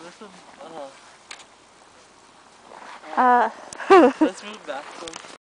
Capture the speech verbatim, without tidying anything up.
This is, uh, Uh. let's move back some.